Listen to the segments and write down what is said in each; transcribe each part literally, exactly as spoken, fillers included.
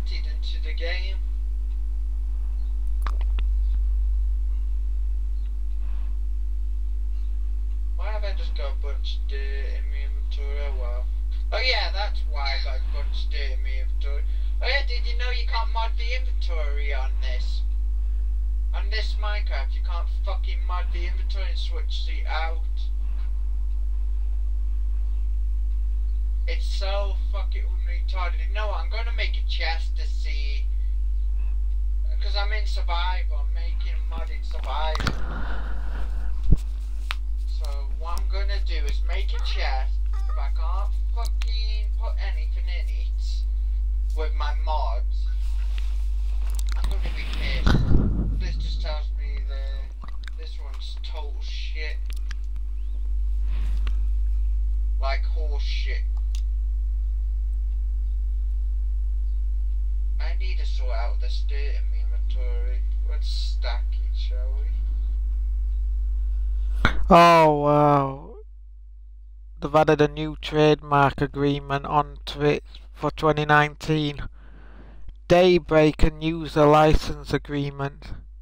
modded into the game. Why have I just got a bunch of dirt in my inventory? Oh wow. Oh yeah, that's why I got a bunch of dirt in my inventory. Oh yeah, did you know you can't mod the inventory on this? On this Minecraft, you can't fucking mod the inventory and switch it out. It's so fucking retarded. You know what, I'm gonna make a chest to see. Because I'm in survival, I'm making modded survival. So what I'm gonna do is make a chest. If I can't fucking put anything in it with my mods, I'm gonna be pissed. This just tells me that this one's total shit. Like horse shit. I need to sort out the state in my inventory. Let's stack it, shall we? Oh wow. They've added a new trademark agreement onto it for twenty nineteen. Daybreak and user license agreement.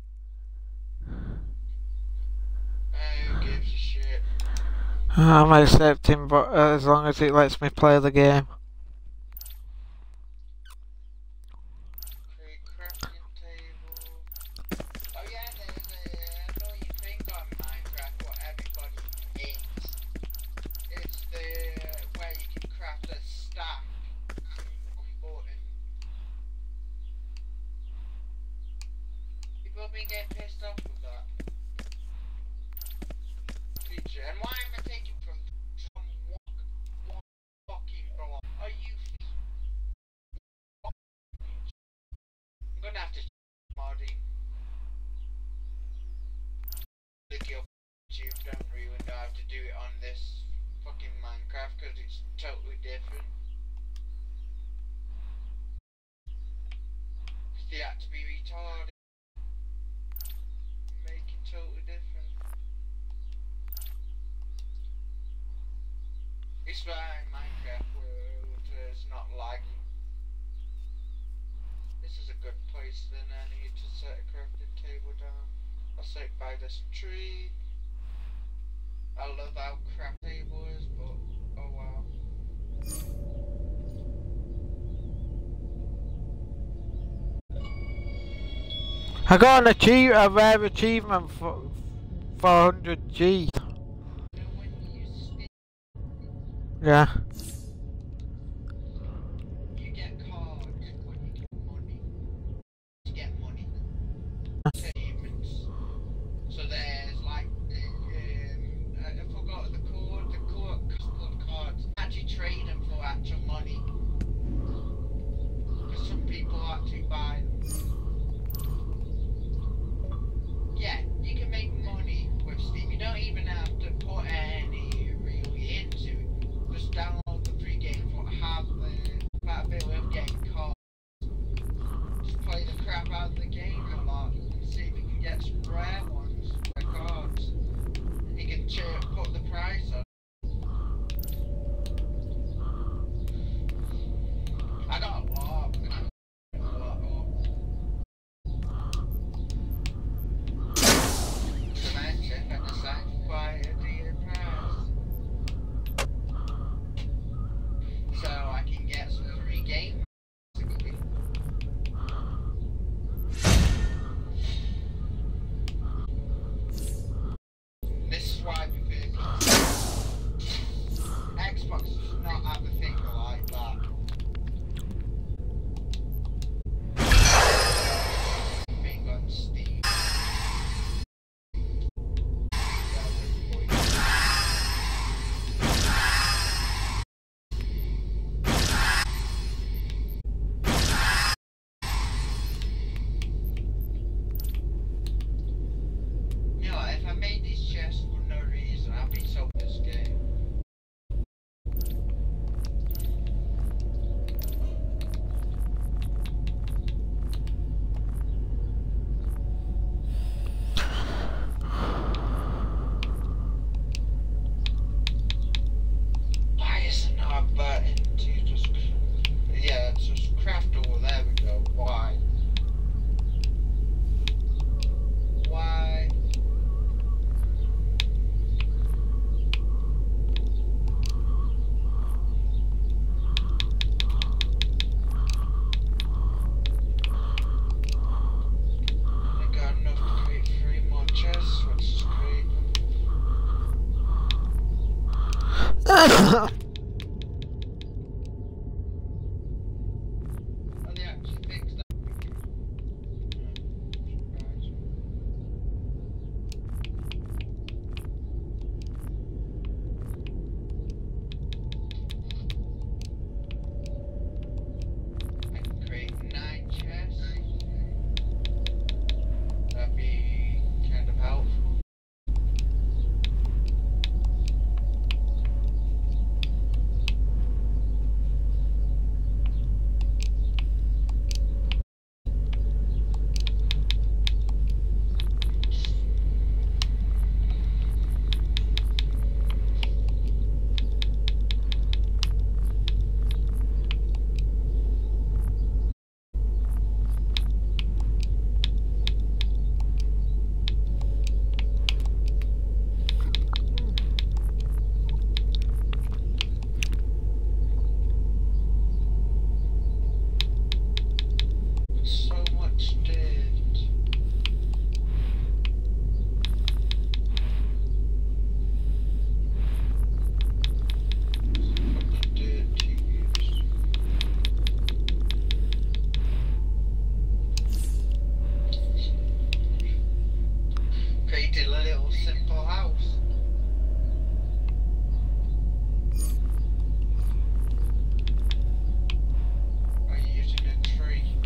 Uh, who gives a shit? I'm accepting, but uh, as long as it lets me play the game. Create crafting table. Oh yeah, there's a annoying thing on Minecraft what everybody hates. It's the where you can craft a stack on button. People have been getting pissed off with that feature. And why am I taking from some one, one fucking block? Are you? I'm gonna have to modding. Look your YouTube, don't ruin. I have to do it on this fucking Minecraft because it's totally different. They had to be retarded. Make it totally different. It's why Minecraft world is not lagging. This is a good place then. I need to set a crafting table down. I'll set it by this tree. I love how crap table is, but oh wow. I got an achieve a rare achievement for four hundred G. You know when you stick, Yeah. you get cards when you get money. You get money. Achievements. So there's like, um, I I forgot the code, the code, code cards. Actually trade them for actual money. Because some people actually buy them. Yeah, you can make money with Steam. You don't even have to put any really into it. Just download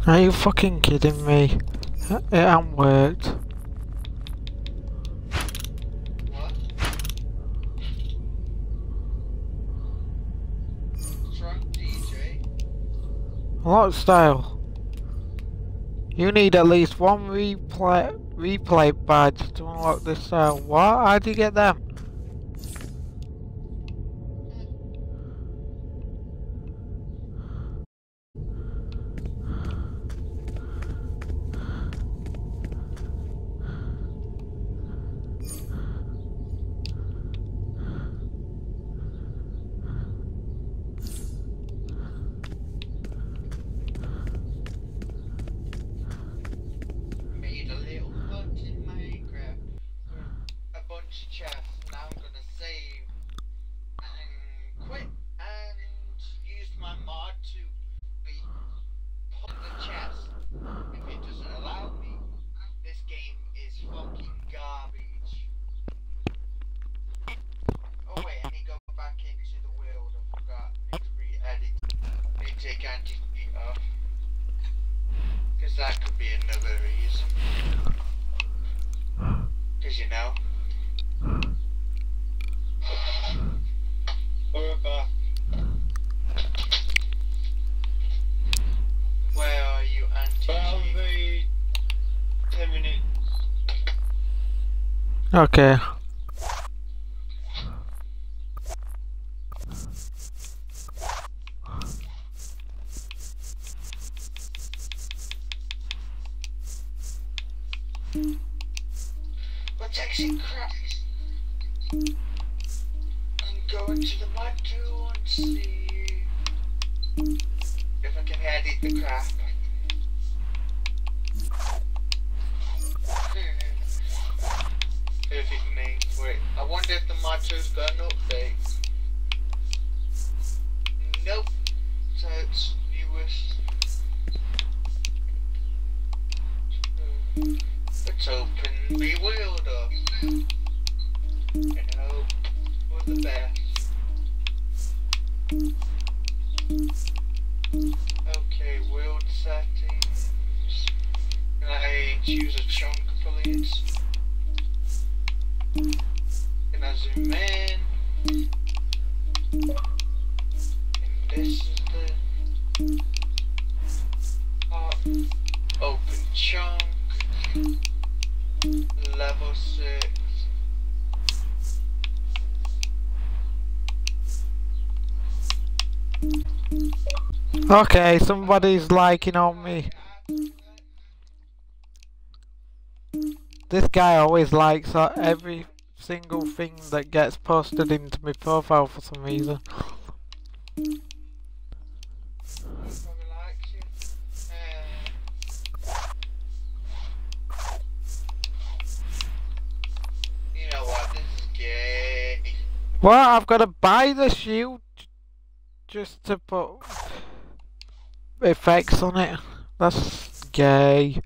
Are you fucking kidding me? It hasn't worked. What? What's wrong, D J? What style? You need at least one replay replay badge to unlock this style. What? How do you get them? Made a little hut in Minecraft with a bunch of chests. Now I'm gonna save and quit and use my mod to be put the chest. If it doesn't allow me, this game is fucking garbage. Oh wait, I need to go back into the world. I forgot. I need to re-edit. I need to take anti-cheat off. Because that could be another reason. Because you know. We're back. Where are you, anti-cheat? About the ten minutes. Okay. Protection crap. I'm going to the mod tool and see if I can edit the crap. Perfect name. Wait, I wonder if the mod tool's got an update. Nope. So it's newest. Let's open Bewilder and hope for the best. Okay, world settings. Can I choose a chunk, please? Can I zoom in? And this is the top. Open chunk. Level six. Okay, somebody's liking on me. This guy always likes uh, every single thing that gets posted into my profile for some reason. Well, I've got to buy the shield just to put effects on it. That's gay.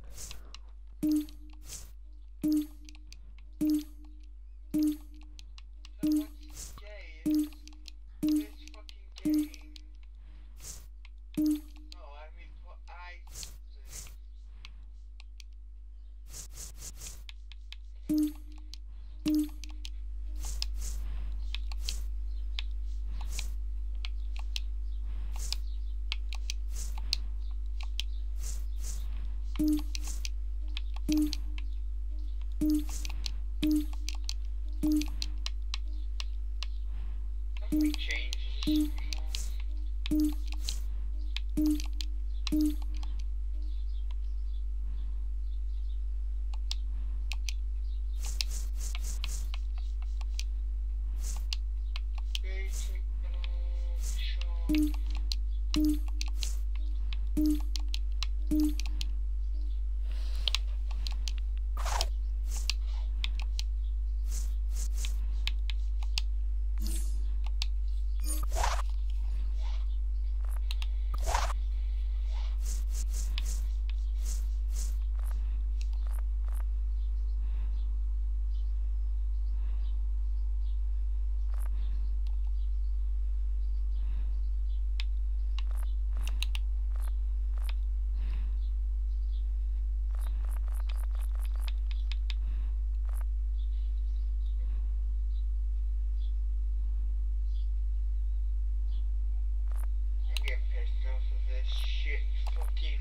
this shit fucking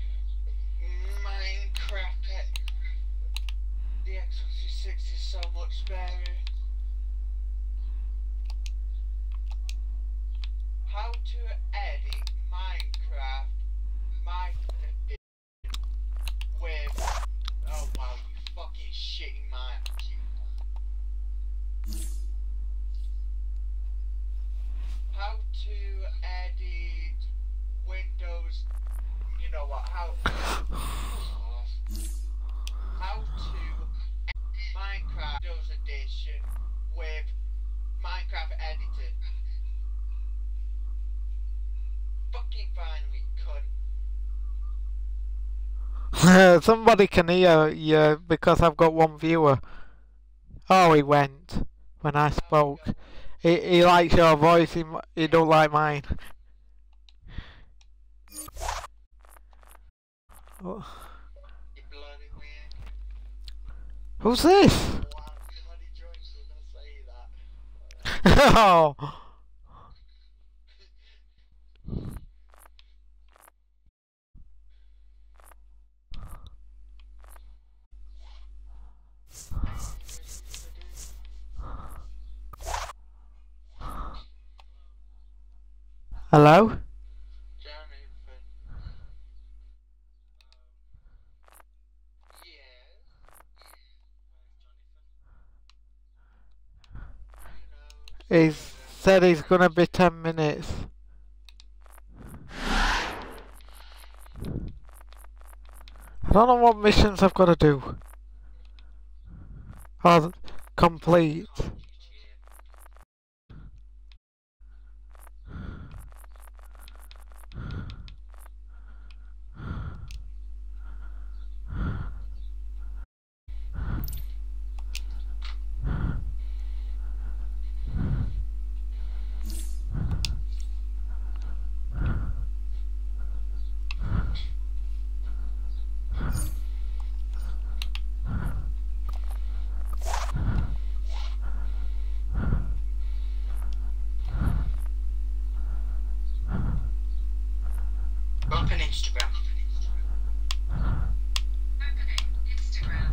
Minecraft. The X sixty-six is so much better. How to edit Minecraft my with oh wow, you fucking shitting my how to edit Windows, you know what, how how to edit Minecraft Windows Edition with Minecraft edited. Fucking finally, cunt. Somebody can hear you because I've got one viewer. Oh, he went when I spoke. He, he likes your voice, he, he don't like mine. Oh. Who's this? Oh. Hello? Jonathan. He said he's gonna be ten minutes. I don't know what missions I've got to do. Oh, complete. Open Instagram. Opening Instagram.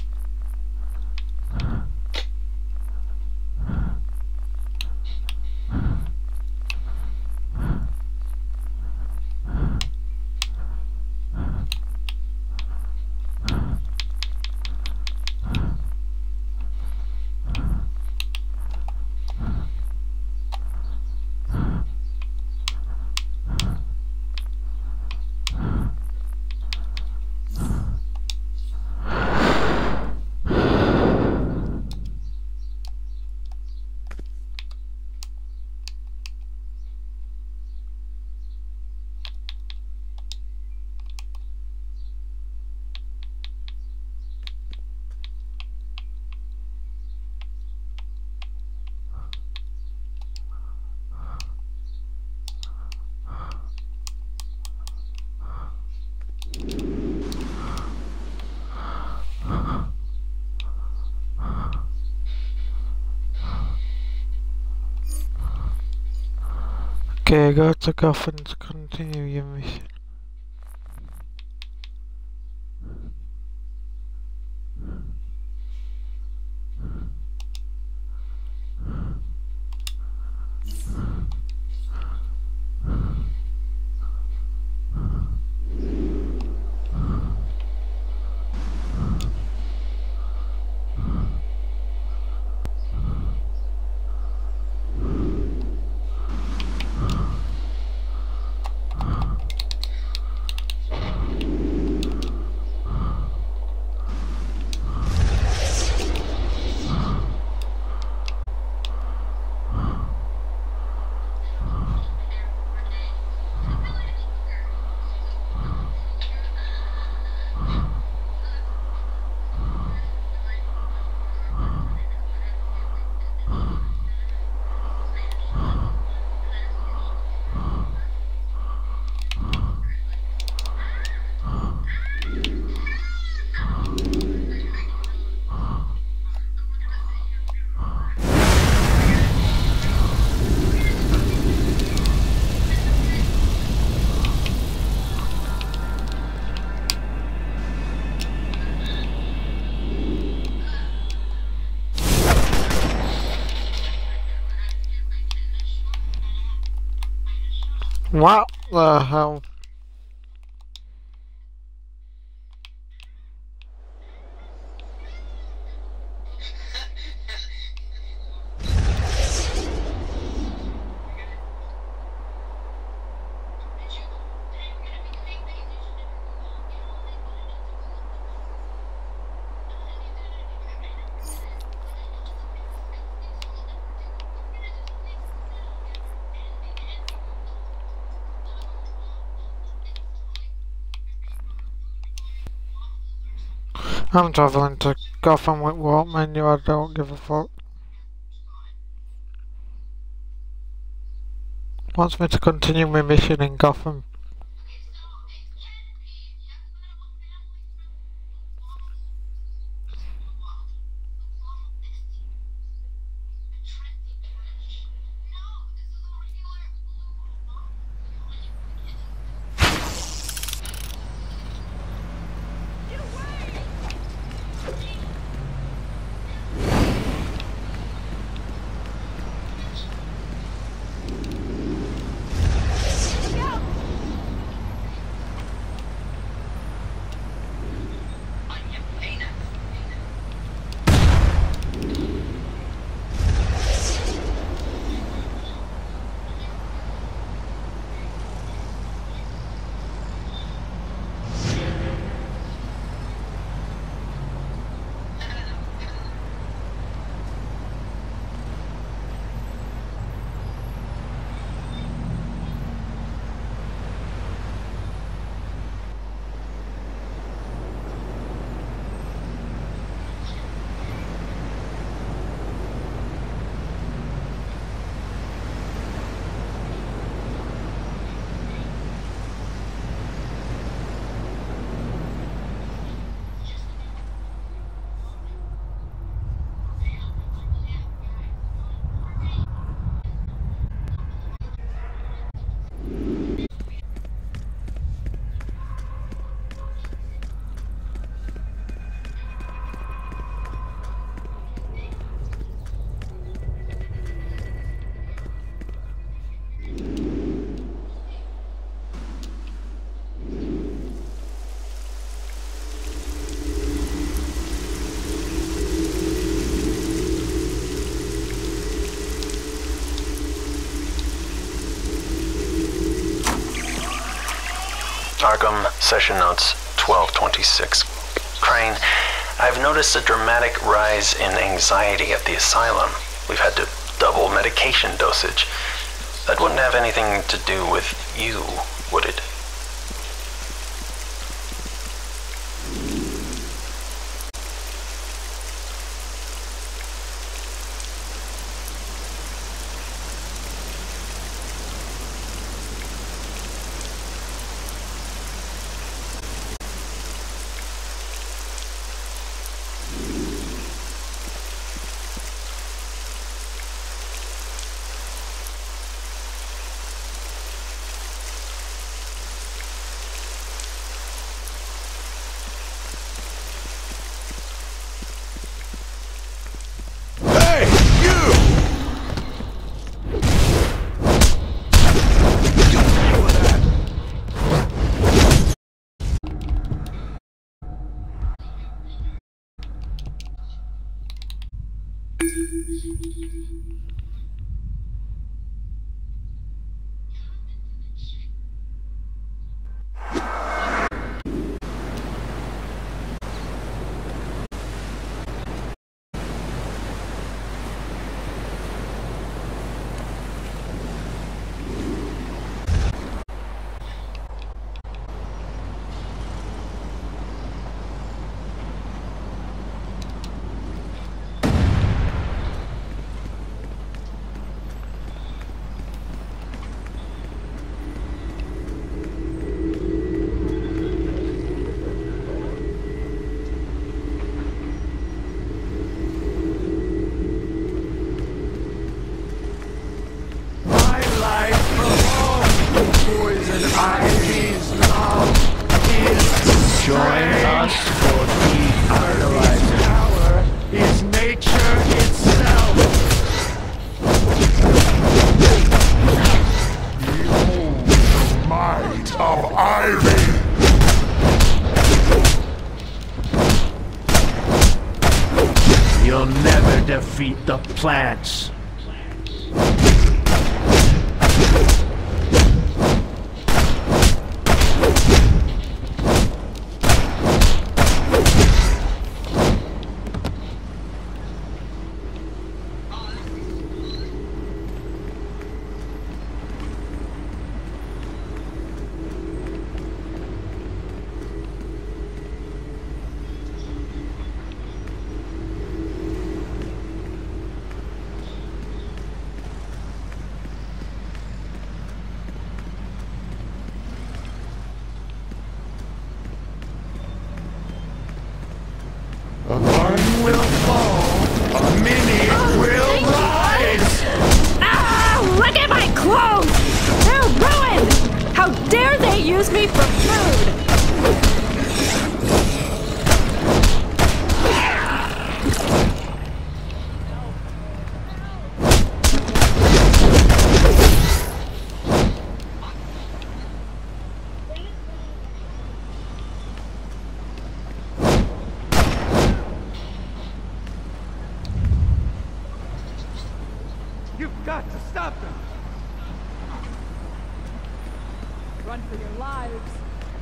Okay, go to Gotham to continue your mission. What the hell? I'm travelling to Gotham with what menu, I don't give a fuck. Wants me to continue my mission in Gotham. Arkham, session notes, twelve twenty-six. Crane, I've noticed a dramatic rise in anxiety at the asylum. We've had to double medication dosage. That wouldn't have anything to do with you, would it? defeat the plants. One will fall, a mini will rise! Ah! Look at my clothes! They're ruined! How dare they use me for food! You've got to stop them! Run for your lives.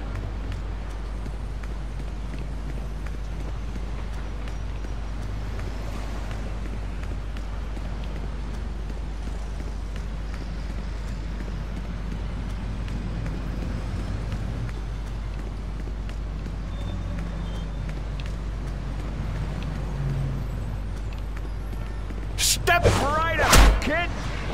Step right up, kid!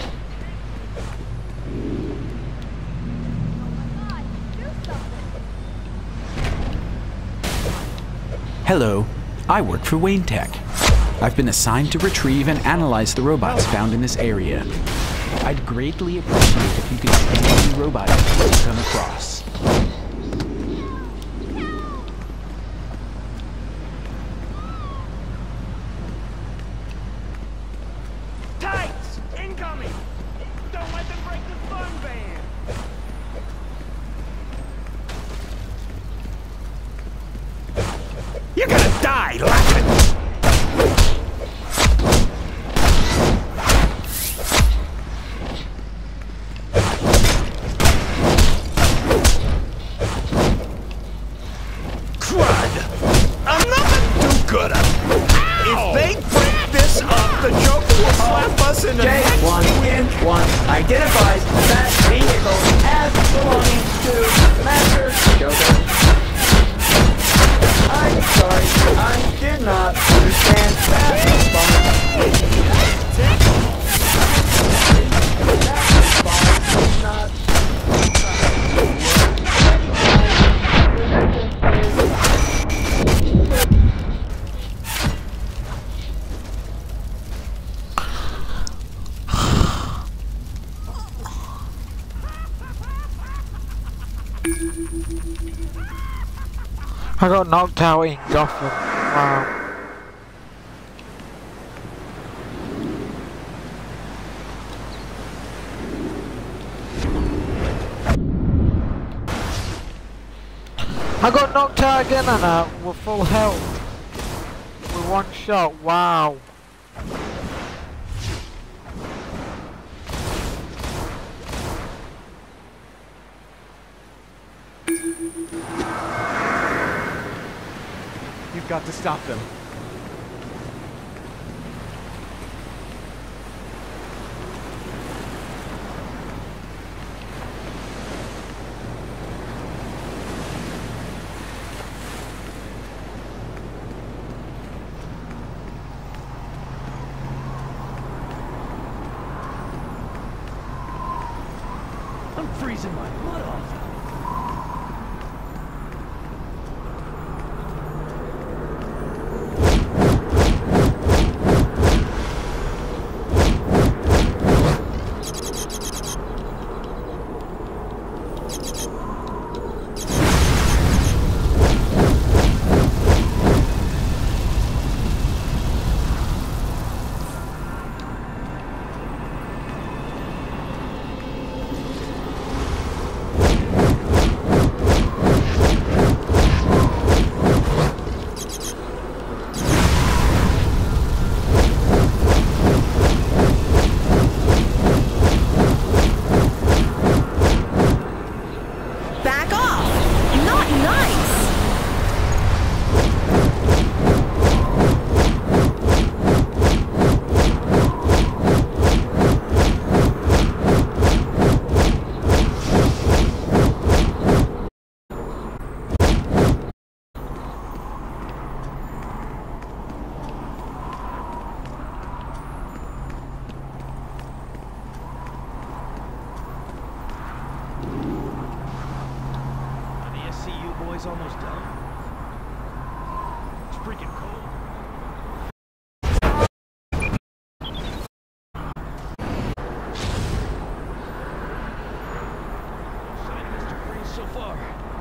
Hello, I work for Wayne Tech. I've been assigned to retrieve and analyze the robots found in this area. I'd greatly appreciate if you could scan any robot you come across. Tights! Incoming! Don't let them break the fun band! You're gonna die laughing! Crud! I'm nothing do-gooder! If they break this up, the Joker will slap us in the J one in one identifies that vehicle as belonging to Master Joker. I'm sorry, I did not understand that response. That response is not... I got knocked out in Gotham. Wow. I got knocked out again and uh, with full health. With one shot. Wow. You've got to stop them. I'm freezing my butt off. back off! Not nice! Boys almost done. It's freaking cold. Sign of Mister Freeze so far.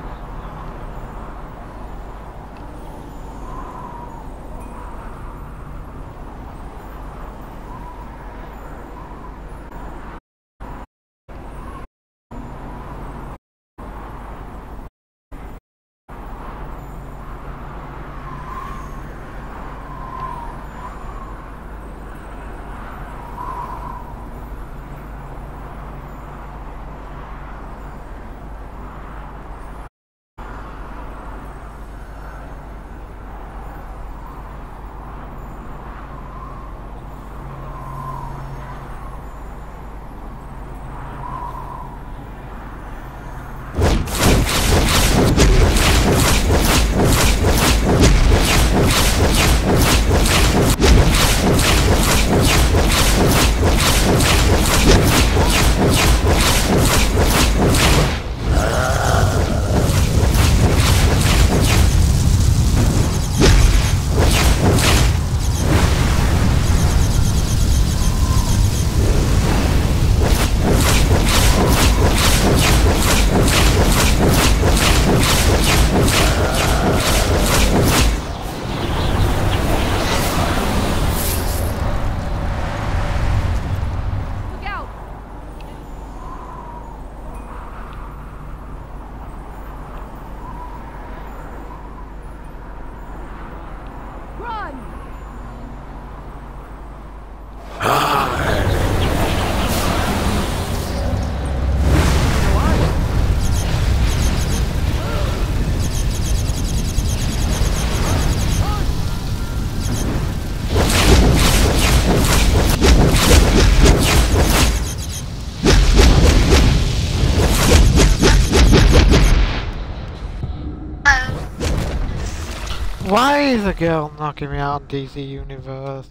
Why is a girl knocking me out on D C Universe?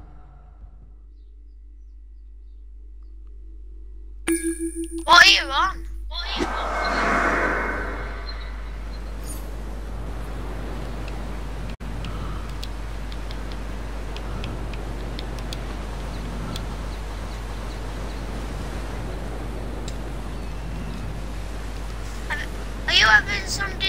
What are you on? What are you on? Are you having some